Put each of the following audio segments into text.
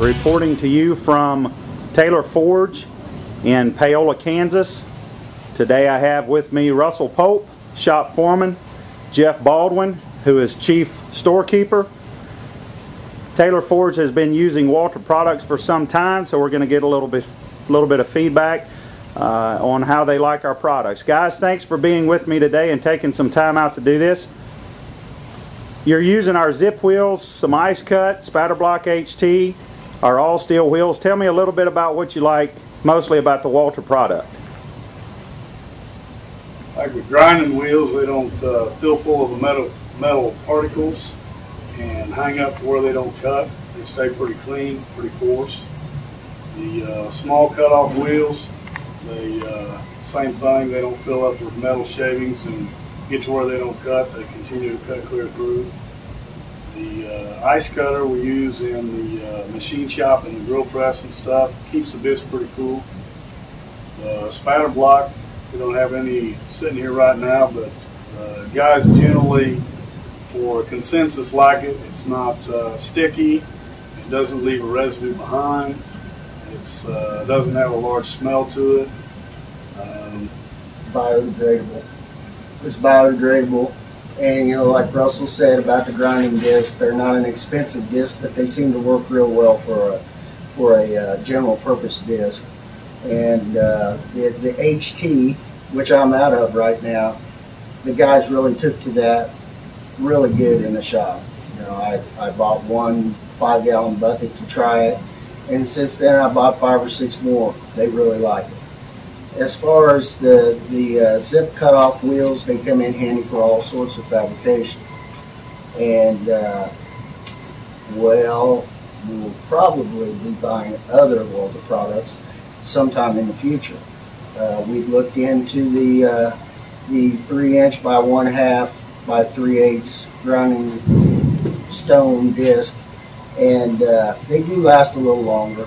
reporting to you from Taylor Forge in Paola, Kansas. Today I have with me Russell Pope, shop foreman, Jeff Baldwin, who is chief storekeeper. Taylor Forge has been using Walter products for some time, so we're going to get a little bit of feedback on how they like our products. Guys, thanks for being with me today and taking some time out to do this. You're using our zip wheels, some Icecut, Spatter Block HT, our Allsteel wheels. Tell me a little bit about what you like mostly about the Walter product. Like with grinding wheels, they don't fill full of the metal particles and hang up to where they don't cut. They stay pretty clean, pretty coarse. The small cut-off wheels, they same thing. They don't fill up with metal shavings and get to where they don't cut. They continue to cut clear through. The ice cutter we use in the machine shop and the grill press and stuff keeps the bits pretty cool. The spatter block, we don't have any sitting here right now, but guys generally, for consensus, like it. It's not sticky. It doesn't leave a residue behind. It doesn't have a large smell to it. Biodegradable. It's biodegradable, and you know, like Russell said about the grinding disc, they're not an expensive disc, but they seem to work real well for a general purpose disc. And the HT, which I'm out of right now, the guys really took to that really good in the shop. You know, I bought one 5-gallon bucket to try it, and since then I bought 5 or 6 more. They really like it. As far as the zip cut-off wheels, they come in handy for all sorts of fabrication. And well, we'll probably be buying other Walter products sometime in the future. We've looked into the 3" by 1/2 by 3/8 grinding stone disc, and they do last a little longer.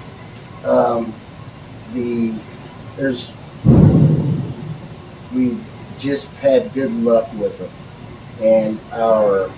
We've just had good luck with them, and our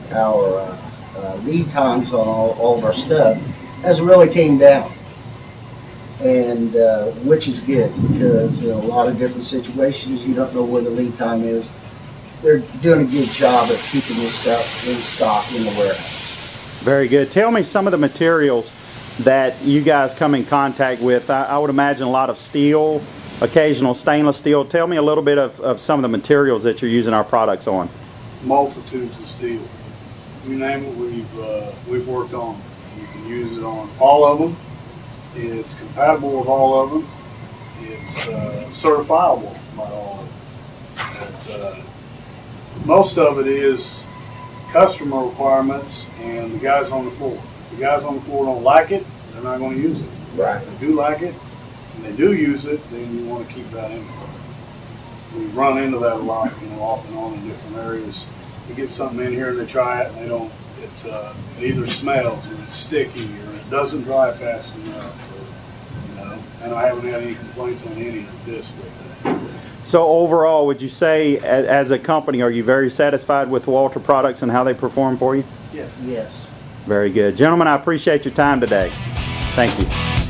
lead times on all of our stuff has really came down, and which is good, because in a lot of different situations you don't know where the lead time is. They're doing a good job of keeping this stuff in stock in the warehouse. Very good. Tell me some of the materials that you guys come in contact with. I would imagine a lot of steel, occasional stainless steel. Tell me a little bit of some of the materials that you're using our products on. Multitudes of steel. You name it, we've worked on. You can use it on all of them. It's compatible with all of them. It's certifiable by all of them. But, most of it is customer requirements and the guys on the floor. If the guys on the floor don't like it, they're not going to use it. Right. If they do like it, and they do use it, then you want to keep that in. We run into that a lot, you know, off and on in different areas. You get something in here and they try it and they don't, it either smells or it's sticky or it doesn't dry fast enough. Or, you know, and I haven't had any complaints on any of this with that. So overall, would you say as a company, are you very satisfied with Walter products and how they perform for you? Yes. Yes. Very good. Gentlemen, I appreciate your time today. Thank you.